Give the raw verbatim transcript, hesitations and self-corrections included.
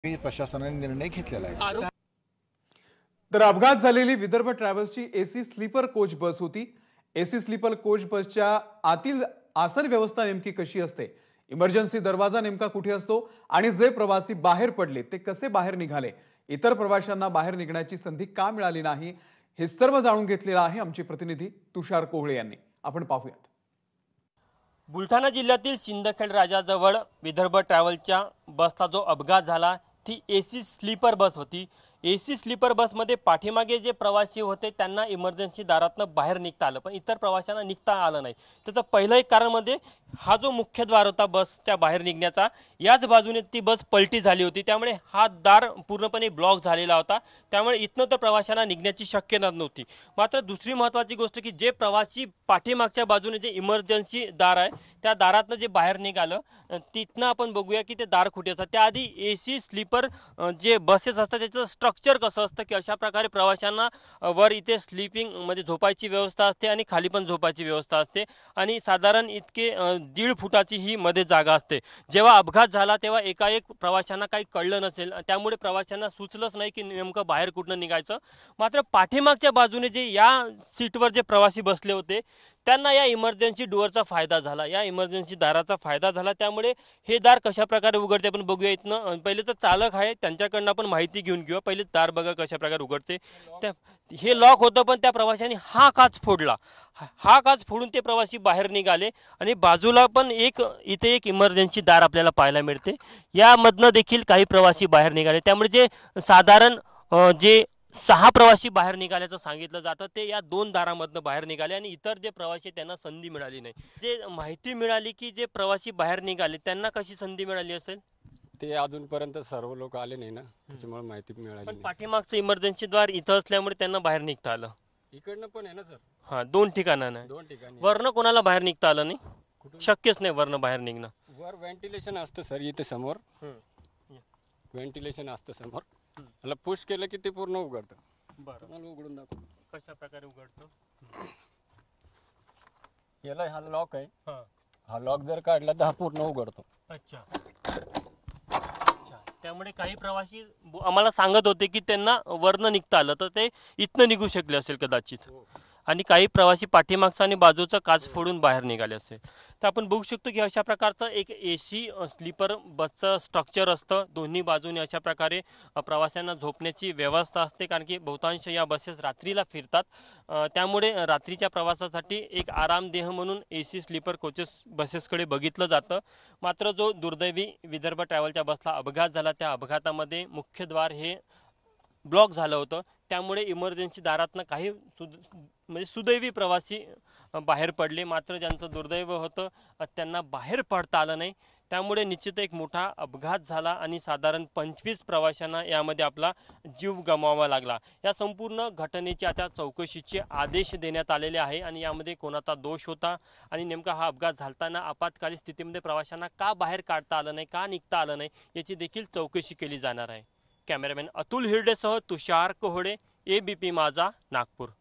प्रशासनाने निर्णय घेतलेला आहे। तर अपघात झालेली विदर्भ ट्रॅव्हल्सची एसी स्लीपर कोच बस होती। एसी स्लीपर कोच बसच्या आतील आसन व्यवस्था नेमकी कशी असते, इमर्जन्सी दरवाजा नेमका कुठे असतो आणि जे प्रवासी बाहेर पडले ते कसे बाहेर निघाले, इतर प्रवाशांना बाहेर निघण्याची संधी का मिळाली नाही, हे सर्व जाणून घेतलेलं आहे आमचे प्रतिनिधी तुषार कोहळे यांनी। आपण पाहूयात। बुलढाणा जिल्ह्यातील सिंदखेड राजाजवळ विदर्भ ट्रॅव्हलच्या बसचा जो अपघात झाला ती एसी स्लीपर बस होती। एसी स्लीपर बसमध्ये पाठीमागे जे प्रवासी होते त्यांना इमर्जन्सी दारातनं बाहेर निघता आलं, पण इतर प्रवाशांना निघता आलं नाही। त्याचं पहिलं एक कारण म्हणजे हा जो मुख्य द्वार होता बसच्या बाहेर निघण्याचा, याच बाजूने ती बस पलटी झाली होती, त्यामुळे हा दार पूर्णपणे ब्लॉक झालेला होता। त्यामुळे इथनं तर प्रवाशांना निघण्याची शक्यता नव्हती। मात्र दुसरी महत्त्वाची गोष्ट की जे प्रवासी पाठीमागच्या बाजूने जे इमर्जन्सी दार आहे त्या दारातनं जे बाहेर निघालं, तिथनं आपण बघूया की ते दार कुठे असतं। त्याआधी एसी स्लीपर जे बसेस असतात त्याचं स्ट्रक्चर कसं असतं की अशा प्रकारे प्रवाशांना वर इथे स्लीपिंग म्हणजे झोपायची व्यवस्था असते आणि खाली पण झोपायची व्यवस्था असते आणि साधारण इतके दीड फुटाची ही मध्ये जागा असते। जेव्हा अपघात झाला तेव्हा एकाएक प्रवाशांना काही कळलं नसेल, त्यामुळे प्रवाशांना सुचलंच नाही की नेमकं बाहेर कुठनं निघायचं। मात्र पाठीमागच्या बाजूने जे या सीटवर जे प्रवासी बसले होते त्यांना या इमर्जन्सी डोअरचा फायदा झाला, या इमर्जन्सी दाराचा फायदा झाला। त्यामुळे हे दार कशा प्रकारे उघडते आपण बघूया। इथनं पहिले तर चालक आहे त्यांच्याकडनं आपण माहिती घेऊन घेऊया। पहिले दार बघा कशा प्रकारे उघडते। त्या हे लॉक होतं, पण त्या प्रवाशांनी हा काच फोडला। हा काच फोडून ते प्रवासी बाहेर निघाले आणि बाजूला पण एक इथे एक इमर्जन्सी दार आपल्याला पाहायला मिळते, यामधनं देखील काही प्रवासी बाहेर निघाले। त्यामुळे जे साधारण जे सहा प्रवासी बाहेर निघाल्याचं सांगितलं जातं ते या दोन दारामधनं बाहेर निघाले आणि इतर जे प्रवासी त्यांना संधी मिळाली नाही। जे माहिती मिळाली की जे प्रवासी बाहेर निघाले त्यांना कशी संधी मिळाली असेल ते अजूनपर्यंत सर्व लोक आले नाही ना, त्याच्यामुळे माहिती मिळाली पण नाही। पाठीमागचं इमर्जन्सी द्वार इथं असल्यामुळे त्यांना बाहेर निघता आलं। इकडनं पण आहे ना सर, हा दोन ठिकाणांना दोन ठिकाणी वरनं कोणाला बाहेर निघता आलं नाही, शक्यच नाही वरनं बाहेर निघणं। वर व्हेंटिलेशन असतं सर, इथे समोर व्हेंटिलेशन असतं समोर, मला पुश केलं की ते पूर्ण उघडतं। बरं, मला उघडून दाखव कशा प्रकारे उघडतो। याला हा लॉक आहे, हा हा लॉक जर काढला तर हा पूर्ण उघडतो। अच्छा अच्छा, त्यामुळे काही प्रवासी आम्हाला सांगत होते की त्यांना वरनं निघता आलं तर ते इथनं निघू शकले असेल कदाचित, आणि काही प्रवासी पाठीमागचा आणि बाजूचा काच फोडून बाहेर निघाले असेल। तर आपण बघू शकतो की अशा प्रकारचं एक एसी स्लीपर बसचं स्ट्रक्चर असतं। दोन्ही बाजूने अशा प्रकारे प्रवाशांना झोपण्याची व्यवस्था असते, कारण की बहुतांश या बसेस रात्रीला फिरतात, त्यामुळे रात्रीच्या प्रवासासाठी एक आरामदेह म्हणून एसी स्लीपर कोचेस बसेसकडे बघितलं जातं। मात्र जो दुर्दैवी विदर्भ ट्रॅव्हलच्या बसला अपघात झाला त्या अपघातामध्ये मुख्य द्वार हे ब्लॉक झालं होतं, त्यामुळे इमर्जन्सी दारातनं काही सुद म्हणजे सुदैवी प्रवासी बाहेर पडले। मात्र ज्यांचं दुर्दैव होतं त्यांना बाहेर पडता आलं नाही, त्यामुळे निश्चित एक मोठा अपघात झाला आणि साधारण पंचवीस प्रवाशांना यामध्ये आपला जीव गमवावा लागला। या संपूर्ण घटनेची आता चौकशीचे आदेश देण्यात आलेले आहे आणि यामध्ये कोणाचा दोष होता आणि नेमका हा अपघात झालताना आपत्कालीन स्थितीमध्ये प्रवाशांना का बाहेर काढता आलं नाही, का निघता आलं नाही, याची देखील चौकशी केली जाणार आहे। कॅमेरामॅन अतुल हिरडेसह तुषार कोहळे, एबीपी माझा, नागपूर।